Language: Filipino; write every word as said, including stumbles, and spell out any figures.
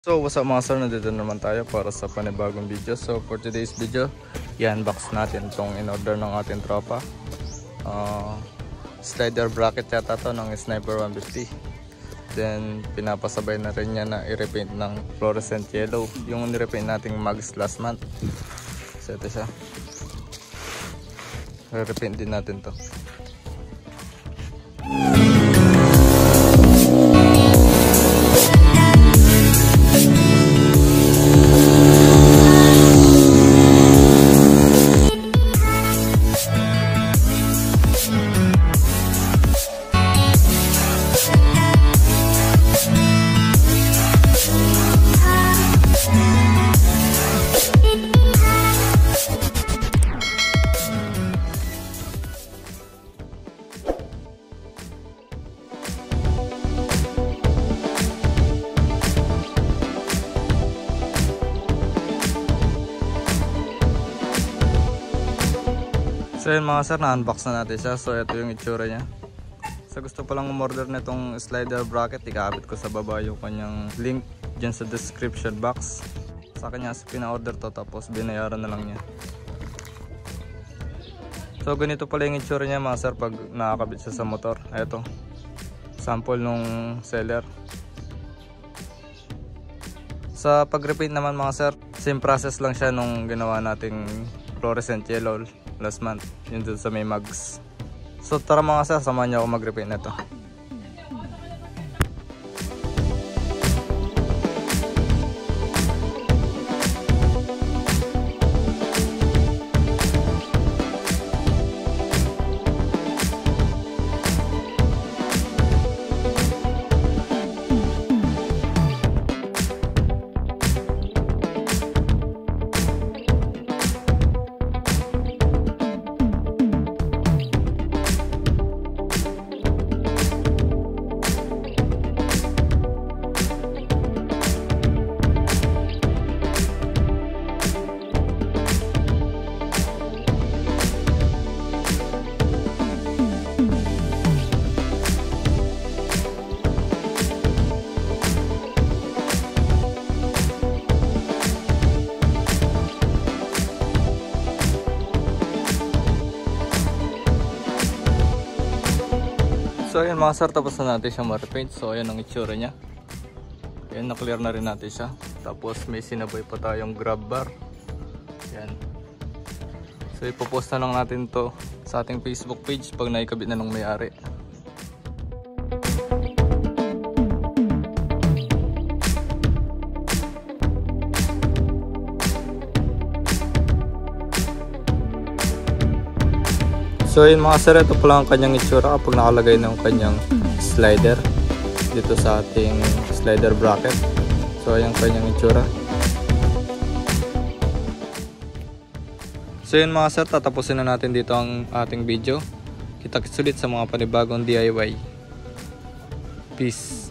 So what's up mga sir, nandito naman tayo para sa panibagong video. So for today's video, i-unbox natin itong in-order ng ating tropa. uh, Slider bracket yata to ng Sniper one fifty. Then pinapasabay na rin niya na i-repaint ng fluorescent yellow yung ni-repaint nating mags last month. So ito siya, i-repaint din natin to. So yun mga sir, na-unbox na natin siya. So ito yung itsura niya. So gusto pa lang umorder na itong slider bracket, ikakabit ko sa baba yung kanyang link dyan sa description box. Sa kanya kasi pina-order to, tapos binayaran na lang niya. So ganito pala yung itsura niya mga sir pag nakakabit siya sa motor. Ito, sample nung seller. Sa pag-repaint naman mga sir, same process lang siya nung ginawa nating fluorescent yellow last month, yun dun sa may mags. So tara mga sir, samahan niyo ako mag-repaint na to. So ayan mga sir, tapos na natin siya ma-repaint. So ayan ang itsura niya. Ayan, na-clear na rin natin siya. Tapos may sinabay pa tayong grab bar. Ayan. So ipopost na lang natin to sa ating Facebook page pag naikabit na ng may-ari. So yun mga sir, ito pala ang kanyang itsura kapag nakalagay ng kanyang slider dito sa ating slider bracket. So ayan kanyang itsura. So yun mga sir, tatapusin na natin dito ang ating video. Kita-kits ulit sa mga panibagong D I Y. Peace.